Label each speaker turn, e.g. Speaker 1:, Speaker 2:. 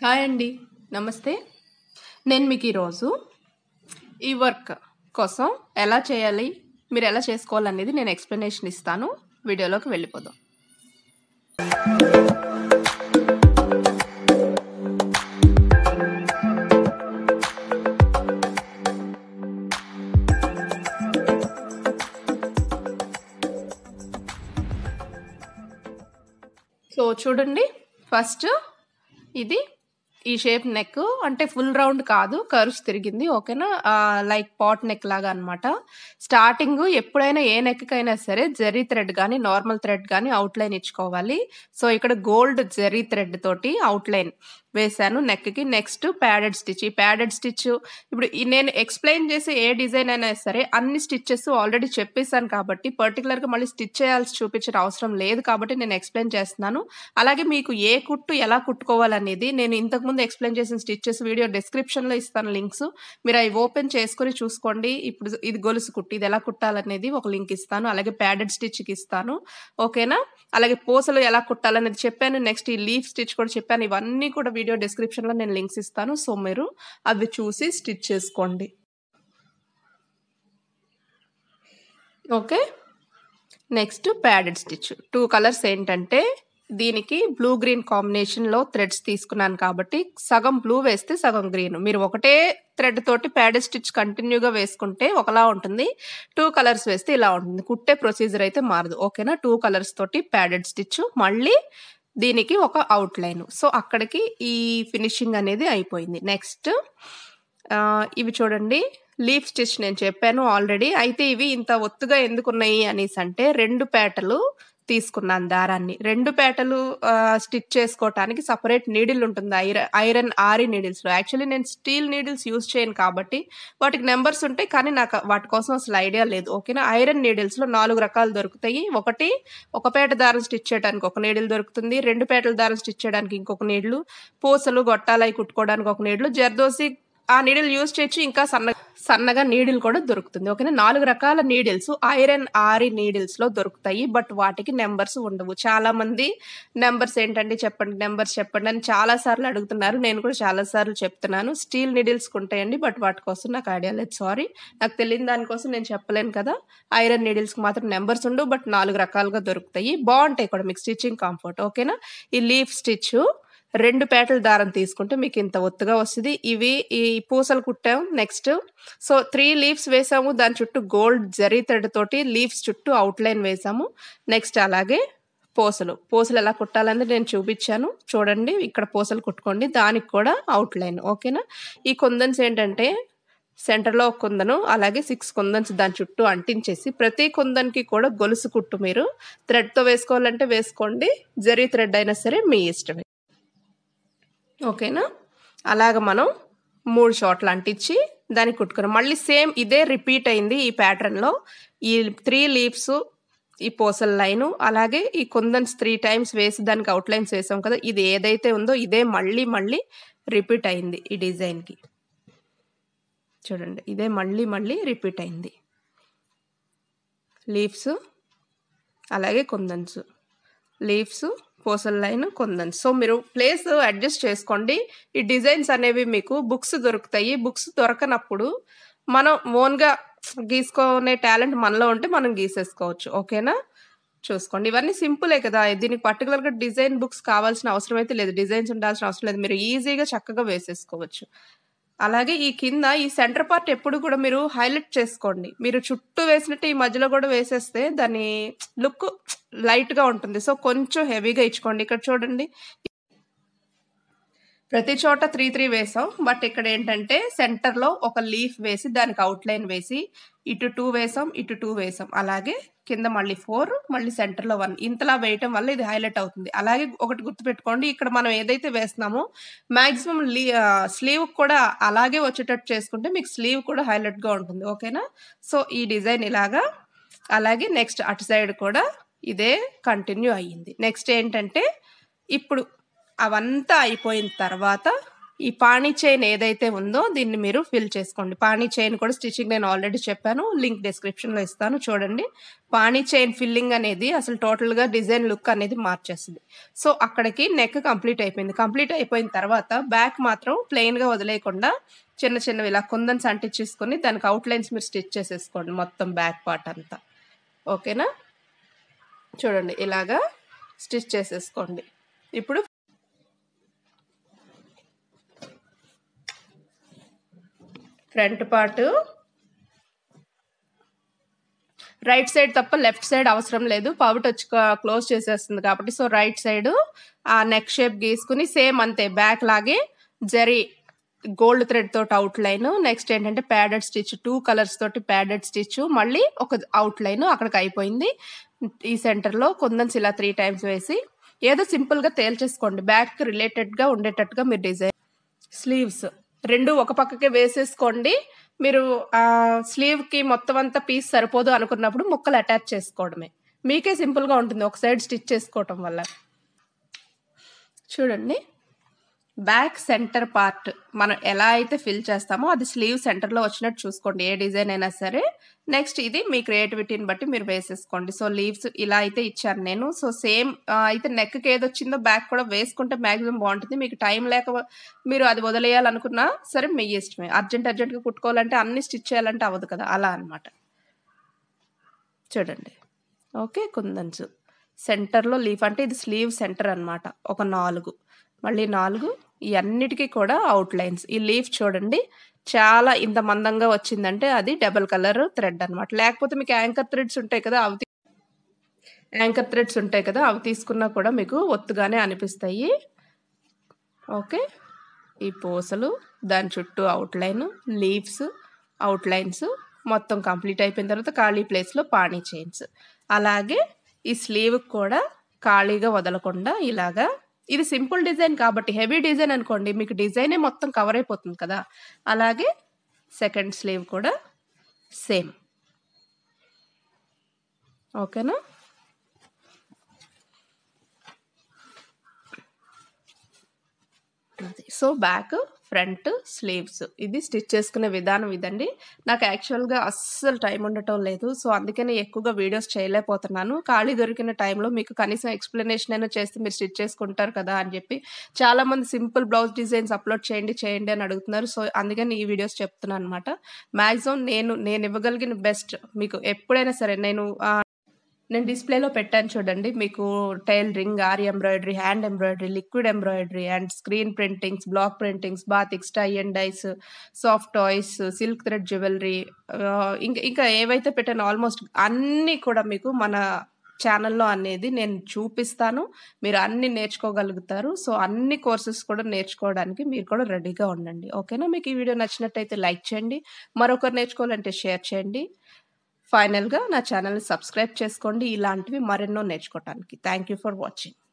Speaker 1: Hi అండి. నమస్తే. నేను మీకు ఈరోజు ఈ వర్క్ కోసం ఎలా చేయాలి, మీరు ఎలా చేసుకోవాలనేది నేను ఎక్స్‌ప్లనేషన్ ఇస్తాను. వీడియోలోకి వెళ్ళిపోదాం. సో చూడండి, ఫస్ట్ ఇది ఈ షేప్ నెక్ అంటే ఫుల్ రౌండ్ కాదు, కర్వ్స్ తిరిగింది. ఓకేనా? లైక్ పాట్ నెక్ లాగా అనమాట. స్టార్టింగ్ ఎప్పుడైనా ఏ నెక్కైనా సరే జరీ థ్రెడ్ కానీ నార్మల్ థ్రెడ్ కానీ అవుట్లైన్ ఇచ్చుకోవాలి. సో ఇక్కడ గోల్డ్ జరీ థ్రెడ్ తోటి అవుట్లైన్ వేశాను నెక్కి. Next padded stitch. ఈ ప్యాడెడ్ స్టిచ్ ఇప్పుడు నేను ఎక్స్ప్లెయిన్ చేసే ఏ డిజైన్ అయినా సరే అన్ని స్టిచ్చెస్ ఆల్రెడీ చెప్పేశాను కాబట్టి పర్టికులర్గా మళ్ళీ స్టిచ్ చేయాల్సి చూపించిన అవసరం లేదు కాబట్టి నేను ఎక్స్ప్లెయిన్ చేస్తున్నాను. అలాగే మీకు ఏ కుట్టు ఎలా కుట్టుకోవాలనేది నేను ఇంతకుముందు ఎక్స్ప్లెయిన్ చేసిన స్టిచ్చెస్ వీడియో డిస్క్రిప్షన్లో ఇస్తాను లింక్స్. మీరు అవి ఓపెన్ చేసుకొని చూసుకోండి. ఇప్పుడు ఇది గొలుసు కుట్టు, ఇది ఎలా కుట్టాలనేది ఒక లింక్ ఇస్తాను. అలాగే ప్యాడెడ్ స్టిచ్కి ఇస్తాను. ఓకేనా? అలాగే పూసలు ఎలా కుట్టాలనేది చెప్పాను. నెక్స్ట్ ఈ లీఫ్ స్టిచ్ కూడా చెప్పాను. ఇవన్నీ కూడా వీడియో డిస్క్రిప్షన్లో నేను లింక్స్ ఇస్తాను. సో మీరు అవి చూసి స్టిచ్ చేసుకోండి. Okay. Next padded stitch. 2 colours ఏంటంటే దీనికి బ్లూ గ్రీన్ కాంబినేషన్లో థ్రెడ్స్ తీసుకున్నాను కాబట్టి సగం బ్లూ వేస్తే సగం గ్రీన్. మీరు ఒకటే థ్రెడ్ తోటి ప్యాడెడ్ స్టిచ్ కంటిన్యూగా వేసుకుంటే ఒకలా ఉంటుంది. 2 కలర్స్ వేస్తే ఇలా ఉంటుంది. కుట్టే ప్రొసీజర్ అయితే మారదు. ఓకేనా? 2 కలర్స్ తోటి ప్యాడెడ్ స్టిచ్, మళ్ళీ దీనికి ఒక అవుట్లైన్. సో అక్కడికి ఈ ఫినిషింగ్ అనేది అయిపోయింది. నెక్స్ట్ ఇవి చూడండి, లీఫ్ స్టిచ్ నేను చెప్పాను ఆల్రెడీ. అయితే ఇవి ఇంత ఒత్తుగా ఎందుకున్నాయి అనేసి అంటే 2 పేటలు తీసుకున్నాను దారాన్ని. 2 పేటలు స్టిచ్ చేసుకోవటానికి సపరేట్ నీడిల్ ఉంటుంది. ఐరన్ ఆరి నీడిల్స్లో. యాక్చువల్లీ నేను స్టీల్ నీడిల్స్ యూజ్ చేయను కాబట్టి వాటికి నెంబర్స్ ఉంటాయి, కానీ నాకు వాటి కోసం అసలు ఐడియా లేదు. ఓకేనా? ఐరన్ నీడిల్స్లో 4 రకాలు దొరుకుతాయి. ఒకటి ఒక పేట దారం స్టిచ్ చేయడానికి ఒక నీడిల్ దొరుకుతుంది, 2 పేటల దారం స్టిచ్ చేయడానికి ఇంకొక నీడిల్, పూసలు గొట్టాలై కుట్టుకోవడానికి ఒక నీడిల్, జర్దోసి ఆ నీడిల్ యూజ్ చేయొచ్చు, ఇంకా సన్నగా నీడిల్ కూడా దొరుకుతుంది. ఓకేనా? 4 రకాల నీడిల్స్ ఐరన్ ఆరి నీడిల్స్లో దొరుకుతాయి. బట్ వాటికి నెంబర్స్ ఉండవు. చాలా మంది నెంబర్స్ ఏంటండి చెప్పండి, నెంబర్స్ చెప్పండి అని చాలా సార్లు అడుగుతున్నారు. నేను కూడా చాలా సార్లు చెప్తున్నాను. స్టీల్ నీడిల్స్కి ఉంటాయండి, బట్ వాటి కోసం నాకు ఐడియా లేదు. సారీ, నాకు తెలియని దానికోసం నేను చెప్పలేను కదా. ఐరన్ నీడిల్స్కి మాత్రం నెంబర్స్ ఉండవు, బట్ 4 రకాలుగా దొరుకుతాయి. బాగుంటాయి కూడా మీకు స్టిచ్చింగ్ కంఫర్ట్. ఓకేనా? ఈ లీఫ్ స్టిచ్ 2 పేటల దారం తీసుకుంటే మీకు ఇంత ఒత్తుగా వస్తుంది. ఇవి ఈ పూసలు కుట్టాం. నెక్స్ట్ సో 3 లీవ్స్ వేసాము. దాని చుట్టూ గోల్డ్ జరీ థ్రెడ్ తోటి లీవ్స్ చుట్టూ అవుట్లైన్ వేసాము. నెక్స్ట్ అలాగే పూసలు ఎలా కుట్టాలని నేను చూపించాను. చూడండి, ఇక్కడ పూసలు కుట్టుకోండి, దానికి కూడా అవుట్లైన్. ఓకేనా? ఈ కుందన్స్ ఏంటంటే సెంటర్లో ఒక కుందను, అలాగే 6 కుందన్స్ దాని చుట్టూ అంటించేసి ప్రతి కుందన్కి కూడా గొలుసు కుట్టు మీరు థ్రెడ్తో వేసుకోవాలంటే వేసుకోండి, జరీ థ్రెడ్ అయినా సరే మీ ఇష్టమే. ఓకేనా? అలాగ మనం 3 చోట్ల అంటించి దాన్ని కుట్టుకున్నాం. మళ్ళీ సేమ్ ఇదే రిపీట్ అయింది ఈ ప్యాటర్న్లో. ఈ 3 లీవ్స్, ఈ పూసల లైను, అలాగే ఈ కుందన్స్ 3 టైమ్స్ వేసి దానికి అవుట్లైన్స్ వేసాం కదా, ఇది ఏదైతే ఉందో ఇదే మళ్ళీ రిపీట్ అయింది ఈ డిజైన్కి. చూడండి, ఇదే మళ్ళీ రిపీట్ అయింది. లీవ్స్ అలాగే కుందన్స్, లీవ్స్, పూసల లైన్, కుందన్స్. సో మీరు ప్లేస్ అడ్జస్ట్ చేసుకోండి. ఈ డిజైన్స్ అనేవి మీకు బుక్స్ దొరుకుతాయి. బుక్స్ దొరకనప్పుడు మనం ఓన్గా గీసుకునే టాలెంట్ మనలో ఉంటే మనం గీసేసుకోవచ్చు. ఓకేనా? చూసుకోండి, ఇవన్నీ సింపులే కదా. దీనికి పర్టికులర్గా డిజైన్ బుక్స్ కావాల్సిన అవసరం అయితే లేదు, డిజైన్స్ ఉండాల్సిన అవసరం లేదు. మీరు ఈజీగా చక్కగా వేసేసుకోవచ్చు. అలాగే ఈ కింద ఈ సెంటర్ పార్ట్ ఎప్పుడు కూడా మీరు హైలైట్ చేసుకోండి. మీరు చుట్టూ వేసినట్టు ఈ మధ్యలో కూడా వేసేస్తే దాని లుక్ లైట్గా ఉంటుంది. సో కొంచెం హెవీగా ఇచ్చుకోండి. ఇక్కడ చూడండి, ప్రతి చోట 3 వేసాం. బట్ ఇక్కడ ఏంటంటే సెంటర్లో ఒక లీఫ్ వేసి దానికి అవుట్లైన్ వేసి ఇటు 2 వేసాం, ఇటు 2 వేసాం. అలాగే కింద మళ్ళీ 4, మళ్ళీ సెంటర్లో 1. ఇంతలా వేయటం వల్ల ఇది హైలైట్ అవుతుంది. అలాగే ఒకటి గుర్తుపెట్టుకోండి, ఇక్కడ మనం ఏదైతే వేస్తున్నామో మ్యాక్సిమం స్లీవ్ కూడా అలాగే వచ్చేటట్టు చేసుకుంటే మీకు స్లీవ్ కూడా హైలైట్గా ఉంటుంది. ఓకేనా? సో ఈ డిజైన్ ఇలాగా. అలాగే నెక్స్ట్ అటు సైడ్ కూడా ఇదే కంటిన్యూ అయ్యింది. నెక్స్ట్ ఏంటంటే ఇప్పుడు అవంతా అయిపోయిన తర్వాత ఈ పానీ చైన్ ఏదైతే ఉందో దీన్ని మీరు ఫిల్ చేసుకోండి. పానీ చైన్ కూడా స్టిచ్చింగ్ నేను ఆల్రెడీ చెప్పాను. లింక్ డిస్క్రిప్షన్‌లో ఇస్తాను చూడండి. పానీ చైన్ ఫిల్లింగ్ అనేది అసలు టోటల్‌గా డిజైన్ లుక్ అనేది మార్చేస్తది. సో, అక్కడికి నెక్ కంప్లీట్ అయిపోయింది. కంప్లీట్ అయిపోయిన తర్వాత బ్యాక్ మాత్రం ప్లెయిన్‌గా వదిలేయకుండా చిన్న చిన్నవి ఇలా కుందన్స్ అంటించేసుకొని దానికి అవుట్‌లైన్స్ మీరు స్టిచ్ చేసేసుకోండి మొత్తం బ్యాక్ పార్ట్ అంతా. ఓకేనా? చూడండి ఇలాగా స్టిచ్ చేసేసుకోండి. ఇప్పుడు ఫ్రంట్ పార్ట్ రైట్ సైడ్ తప్ప లెఫ్ట్ సైడ్ అవసరం లేదు. పౌట్ వచ్చి క్లోజ్ చేసేస్తుంది కాబట్టి సో రైట్ సైడ్ ఆ నెక్ షేప్ గీసుకుని సేమ్ అంతే బ్యాక్ లాగే జరీ గోల్డ్ థ్రెడ్ తోటి అవుట్ లైన్, నెక్స్ట్ ఏంటంటే ప్యాడెడ్ స్టిచ్ 2 కలర్స్ తోటి ప్యాడెడ్ స్టిచ్, మళ్ళీ ఒక అవుట్ లైన్ అక్కడికి అయిపోయింది. ఈ సెంటర్లో కుందన్స్ ఇలా 3 టైమ్స్ వేసి ఏదో సింపుల్గా తేల్చేసుకోండి. బ్యాక్ రిలేటెడ్గా ఉండేటట్టుగా మీరు డిజైన్. స్లీవ్స్ 2 ఒక పక్కకే వేసేసుకోండి. మీరు స్లీవ్‌కి మొత్తం అంతా పీస్ సరిపోదు అనుకున్నప్పుడు ముక్కలు అటాచ్ చేసుకోవడమే. మీకే సింపుల్‌గా ఉంటుంది ఒక సైడ్ స్టిచ్ చేసుకోవటం వల్ల. చూడండి బ్యాక్ సెంటర్ పార్ట్ మనం ఎలా అయితే ఫిల్ చేస్తామో అది స్లీవ్ సెంటర్లో వచ్చినట్టు చూసుకోండి ఏ డిజైన్ అయినా సరే. నెక్స్ట్ ఇది మీ క్రియేటివిటీని బట్టి మీరు వేసేసుకోండి. సో లీవ్స్ ఇలా అయితే ఇచ్చాను నేను. సో సేమ్ అయితే నెక్కి ఏదొచ్చిందో బ్యాక్ కూడా వేసుకుంటే మ్యాక్సిమం బాగుంటుంది. మీకు టైం లేక మీరు అది వదిలేయాలనుకున్నా సరే మీ ఇష్టమే. అర్జెంట్గా కుట్టుకోవాలంటే అన్ని స్టిచ్ చేయాలంటే అవ్వదు కదా, అలా అనమాట. చూడండి ఓకే కుందన్స్ సెంటర్లో లీఫ్ అంటే ఇది స్లీవ్ సెంటర్ అనమాట. ఒక 4 మళ్ళీ 4 ఈ అన్నిటికీ కూడా అవుట్లైన్స్. ఈ లీఫ్ చూడండి చాలా ఇంత మందంగా వచ్చిందంటే అది డబల్ కలర్ థ్రెడ్ అనమాట. లేకపోతే మీకు యాంకర్ థ్రెడ్స్ ఉంటాయి కదా, అవి తీసుకున్నా కూడా మీకు ఒత్తుగానే అనిపిస్తాయి. ఓకే ఈ పూసలు దాని చుట్టూ అవుట్లైన్, లీవ్స్, అవుట్లైన్స్ మొత్తం కంప్లీట్ అయిపోయిన తర్వాత ఖాళీ ప్లేస్లో పానీ చైన్స్. అలాగే ఈ స్లీవ్ కూడా ఖాళీగా వదలకుండా ఇలాగా, ఇది సింపుల్ డిజైన్ కాబట్టి హెవీ డిజైన్ అనుకోండి మీకు డిజైనే మొత్తం కవర్ అయిపోతుంది కదా. అలాగే సెకండ్ స్లీవ్ కూడా సేమ్. ఓకేనా? సో బ్యాక్ ఫ్రంట్ స్లీవ్స్ ఇది స్టిచ్ చేసుకునే విధానం ఇదండి. నాకు యాక్చువల్గా అస్సలు టైం ఉండటం లేదు. సో అందుకని ఎక్కువగా వీడియోస్ చేయలేకపోతున్నాను. ఖాళీ దొరికిన టైంలో మీకు కనీసం ఎక్స్ప్లెనేషన్ అయినా చేస్తే మీరు స్టిచ్ చేసుకుంటారు కదా అని చెప్పి చాలామంది సింపుల్ బ్లౌజ్ డిజైన్స్ అప్లోడ్ చేయండి అని అడుగుతున్నారు. సో అందుకని ఈ వీడియోస్ చెప్తున్నాను అనమాట. మ్యాక్సిమం నేను ఇవ్వగలిగిన బెస్ట్ మీకు ఎప్పుడైనా సరే నేను డిస్ప్లేలో పెట్టాను చూడండి. మీకు tailoring, aari embroidery, hand embroidery, liquid embroidery and screen printings, block printings, batiks, tie and dyes, soft toys, silk thread jewellery, ఇంకా ఏవైతే పెట్టానో ఆల్మోస్ట్ అన్నీ కూడా మీకు మన ఛానల్లో అనేది నేను చూపిస్తాను. మీరు అన్ని నేర్చుకోగలుగుతారు. సో అన్ని కోర్సెస్ కూడా నేర్చుకోవడానికి మీరు కూడా రెడీగా ఉండండి. ఓకేనా? మీకు ఈ వీడియో నచ్చినట్టయితే లైక్ చేయండి. మరొకరు నేర్చుకోవాలంటే షేర్ చేయండి. ఫైనల్గా నా ఛానల్ని సబ్స్క్రైబ్ చేసుకోండి ఇలాంటివి మరెన్నో నేర్చుకోవటానికి. Thank you for watching.